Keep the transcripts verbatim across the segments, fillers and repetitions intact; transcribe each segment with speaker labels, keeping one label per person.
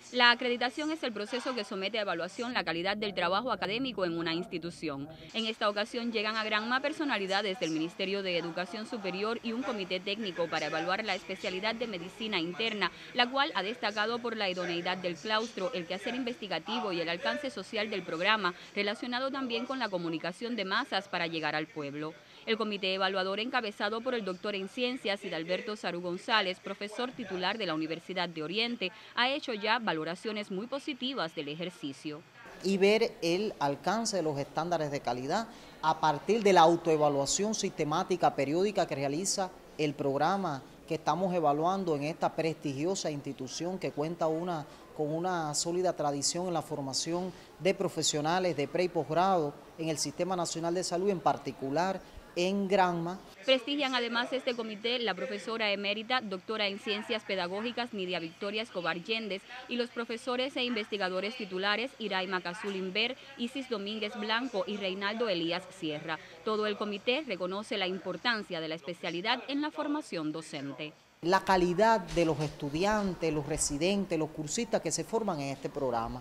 Speaker 1: La acreditación es el proceso que somete a evaluación la calidad del trabajo académico en una institución. En esta ocasión llegan a Granma personalidades del Ministerio de Educación Superior y un comité técnico para evaluar la especialidad de medicina interna, la cual ha destacado por la idoneidad del claustro, el quehacer investigativo y el alcance social del programa, relacionado también con la comunicación de masas para llegar al pueblo. El comité evaluador, encabezado por el doctor en ciencias Hidalberto Sarú González, profesor titular de la Universidad de Oriente, ha hecho ya valoraciones muy positivas del ejercicio.
Speaker 2: Y ver el alcance de los estándares de calidad a partir de la autoevaluación sistemática periódica que realiza el programa que estamos evaluando en esta prestigiosa institución que cuenta una, con una sólida tradición en la formación de profesionales de pre y posgrado en el Sistema Nacional de Salud, en particular en Granma.
Speaker 1: Prestigian además este comité la profesora emérita, doctora en Ciencias Pedagógicas Nidia Victoria Escobar Yéndez y los profesores e investigadores titulares Iraima Cazul Inver, Isis Domínguez Blanco y Reinaldo Elías Sierra. Todo el comité reconoce la importancia de la especialidad en la formación docente.
Speaker 2: La calidad de los estudiantes, los residentes, los cursistas que se forman en este programa,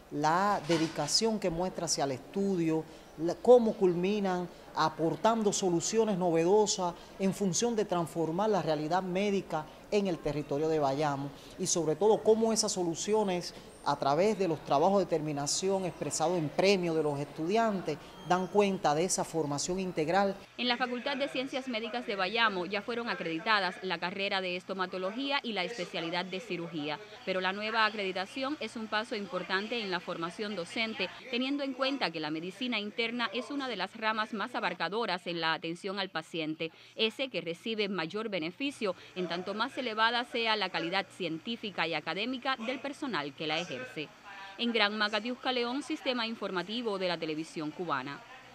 Speaker 2: la dedicación que muestra hacia el estudio, la, cómo culminan aportando soluciones novedosas en función de transformar la realidad médica en el territorio de Bayamo y sobre todo cómo esas soluciones a través de los trabajos de terminación expresados en premios de los estudiantes dan cuenta de esa formación integral.
Speaker 1: En la Facultad de Ciencias Médicas de Bayamo ya fueron acreditadas la carrera de estomatología y la especialidad de cirugía, pero la nueva acreditación es un paso importante en la formación docente, teniendo en cuenta que la medicina interna es una de las ramas más abarcadoras en la atención al paciente, ese que recibe mayor beneficio en tanto más elevada sea la calidad científica y académica del personal que la ejerce. En Granma, Catiusca León, Sistema Informativo de la Televisión Cubana.